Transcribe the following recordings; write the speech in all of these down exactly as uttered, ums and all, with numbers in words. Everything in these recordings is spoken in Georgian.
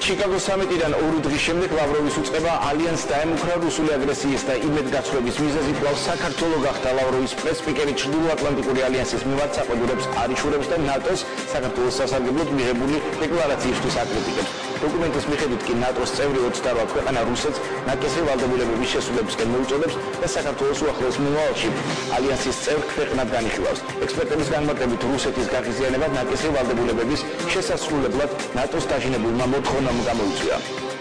ჩიკაგოს სამიტიდან ორი დღის შემდეგ ლავროვის უწყება ალიანსს დაემუქრა რუსული აგრესიის და იმედგაცრუების მიზეზი კვლავ საქართველო გახდა. ლავროვის პრეს-სპიკერი ჩრდილოატლანტიკური ალიანსის მიმართ საყვედურებს არიშურებს და ნატოს საქართველოს სასარგებლოდ მიღებული დეკლარაციისთვის აკრიტიკებს. დოკუმენტის მიხედვით კი ნატოს წევრი ოცდაოთხ ქვეყანა რუსეთს ნაკისრი ვალდებულებების შესრულებისკენ მოუწოდებს და საქართველოს უახლოეს მომავალში ალიანსის წევრ ქვეყნად განიხილავს. ექსპერტების განმარტებით რუსეთის გაღიზიანება ნაკისრი ვალდებულებების შესასრულებლად ნატოს დაჟინებულმა მოთხოვნამ გამოიწვია.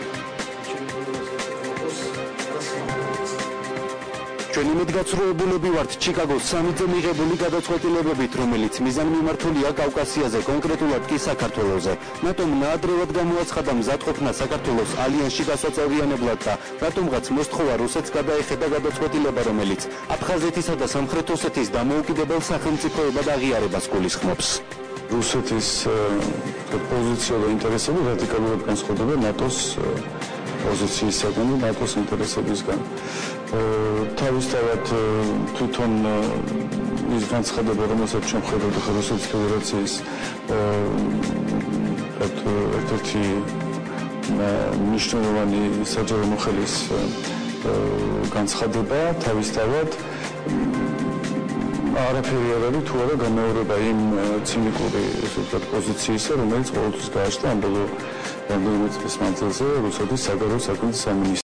ჩვენ იმედგაცრუებულები ვართ ჩიკაგოს სამიტზე მიღებული გადაწყვეტილებებით, რომელიც მიზანმიმართულია კავკასიაზე, კონკრეტულად კი საქართველოზე. ნატომ ნაადრევად გამოაცხადა მზადყოფნა საქართველოს ალიანსში გასაწევრიანებლად და რატომღაც მოსთხოვა რუსეთს გადაეხედა გადაწყვეტილება, რომელიც აფხაზეთისა და სამხრეთ ოსეთის დამოუკიდებელ სახელმწიფოებად აღიარებას გულისხმობს. რუსეთის პოზიცია და ინტერესები რადიკალურად განსხვავდება ნატოს პოზიციისგან და ნატოს ინტერესებისგან. თავისთავად თვითონ ის განცხადება, რომელსაც ჩვენ ვხედავთ ახლა რუსეთის ფედერაციის ერთ-ერთი მნიშვნელოვანი საჯარო მოხელის განცხადება, თავისთავად არაფერი არ არის თუ არა გამეორება იმ ცინიკური პოზიციისა, რომელიც ყოველთვის გააჩნდა ამ ბოლო რამდენიმე წლის მანძილზე რუსეთის საგარეო საქმეთა სამინისტროში.